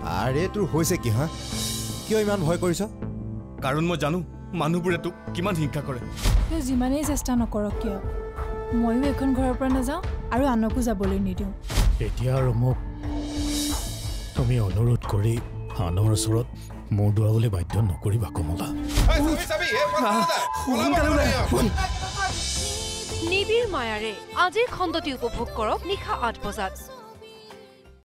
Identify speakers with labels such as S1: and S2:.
S1: আৰে তোৰ হৈছে কি হা কিয় ইমান ভয় কৰিছ
S2: কাৰণ মই জানো মানুহবোৰে তোক কিমান হিংসা কৰে
S3: যিমানেই চেষ্টা নকৰক কিয় ময়ো এখন ঘৰৰ পৰা নাযাওঁ আৰু আনকো যাবলৈ নিদিওঁ
S4: এতিয়া আৰু মোক তুমি অনুৰোধ কৰি আনৰ ওচৰত মোৰ দৌৰাবলৈ বাধ্য নকৰিবা কমলা
S5: নিবিৰ মায়াৰে আজিৰ খণ্ডটি উপভোগ কৰক নিশা ৮ বজাত